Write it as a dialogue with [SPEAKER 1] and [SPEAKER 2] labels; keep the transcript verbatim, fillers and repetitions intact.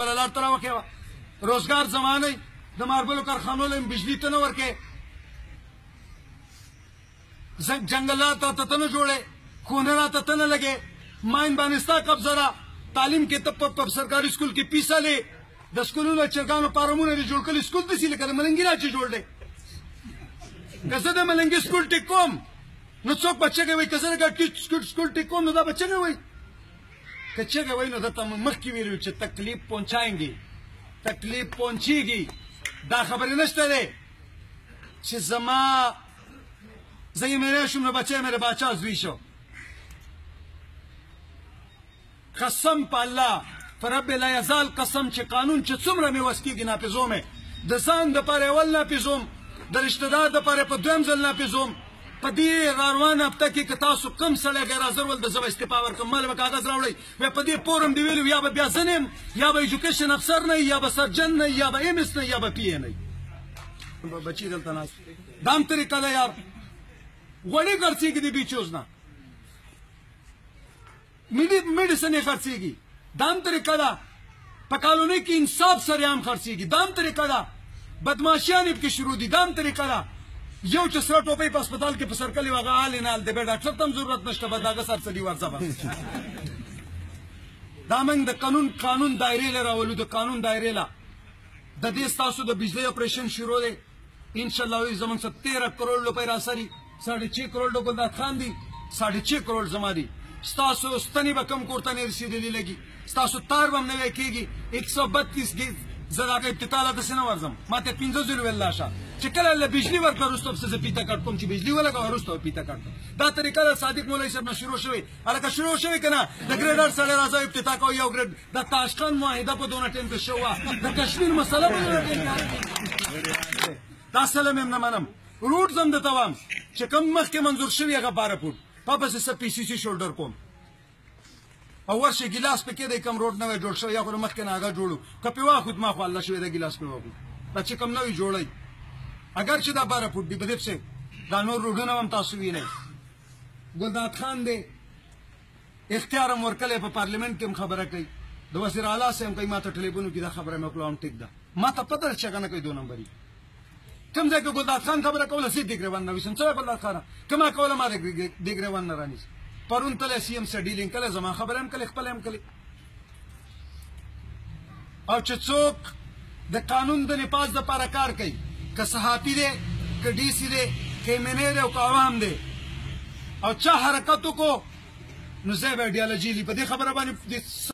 [SPEAKER 1] بله لار ته راوښې وه روزګار زمانه د ماربلو کارخانو له بجلي ته نه ورکې جنګلات راته ته نه جوړې خونه راته ته نه لګې ماین باندې ستا قبضه ده تعلیم کې ته په سرکاري سکول کې پیسه د سکولونو چرګانو فارمونه دې جوړ کړي سکول داسې لکه د ملنګي نه چې جوړ دی که زه د ملنګي سکول ټیک کوم نو څوک به چغې وایي که زه د سکول ټیک کوم نو دا به چغې وایي که چغې وایي نو درته مخکې ویلي چې تکلیف پهنچاینګي تکلیف پهنچېږي دا خبرې نشته دی چې زما زه یې میری شوم نو بچی مې د باچا زوی شو قسم په الله فرب لا یزال قسم چې قانون چې څومره مې وس کېږي ناپیزوم د ځان دپاره اول ناپیزوم د رشته دار دپاره په دویم ځل ناپیزوم په دې راروانه هفته کې که تاسو کم سړی غیر حاضر ول د زه به استعفا ورکړم ما له به کاغذ راوړئ بیا په دې پورم دې ویلي یا به بیا زه نه یم یا به ایجوکیشن افسر نه یا به سرجن نه یا به ایم ایس نه یا به پی ای نه بچي دلته ناست دا هم طریقه ده یار غوړي خرڅېږي د بیچوز نه میډیسن یې خرڅېږي دا هم طریقه ده په کالونۍ کې انصاف سره هم خرڅېږي دا هم طریقه ده بدماشیان یې پکې شروع دي دا هم طریقه ده یو چې سره ټوپۍ په هسپتال کې په سر کلي هغه حال یې نه حال دی بیا ډاکټر ته هم ضرورت نشته به د هغه سر څه دي ورځه به دا موږ د قانون قانون دایرې له راولو د قانون دایرې له د دې ستاسو د بجلی اپریشن شروع دی انشاءالله زموږ څه تیرہ کروڑ روپۍ راسري साढ़े छः करोड़ डो गुलदार खान दी साढ़े छः करोड़ जमा दी स्तासो स्तनी बकम कोरता ने रसीदे लगी स्तासो तार बम ने वेखेगी एक सौ बत्तीस की जरा के इब्तिताला दसे न वर्जम माते पिंजो जुल वेल्ला शा चकल अल्लाह बिजली वर्क रुस्तम से पीता काट कोम ची बिजली वाला का रुस्तम पीता काट दा तरीका सादिक मौलवी साहब ने शुरू शोई अला का शुरू शोई कना द ग्रेडर साले राजा इब्तिता को यो ग्रेड द ताशखान मुआहिदा पे दोना टेम पे शोवा द कश्मीर मसला पे दोना टेम दा सलाम हम न मानम रूट زم د توام چې کوم مخکې منظور شوی هغه باره فوټ په پسې څه پی سی سی شولډر کوم او ورشه ګیلاس پکې دی کوم روډ نوی جوړ شوی یا خو مخکې نه هغه جوړو که پې واخود ما خو الله شوی د ګیلاس پې واخود دا چې کوم نوی جوړی اگر چې دا باره فوټ دي په دې پسې دا نور روډونه هم تاسو وینئ ګلداد خان دی اختیار هم ورکلی په پارلیمنټ کې هم خبره کوي د وزیر اعلی صاحب کوي ما ته ټلیفون وکړي دا خبره مې وکړه هم ټیک ده ما ته پته ده چې هغه نه کوي دو نمبري کم ځای کې ګلداد خان خبره کوله زه دیګریوان نه ویسم څه ګلداد خان کما کوله ما دیګریوان نه رانیس پرون تله سی ام سره ډیلینګ کله زما خبره هم کله خپل هم کله او چې څوک د قانون د نفاذ لپاره کار کوي که صحافي دی که ډي سي دی که ایم این اے دی او که عوام دی او چا حرکت وکړو نو زه به ایډیالوژي په دې خبره باندې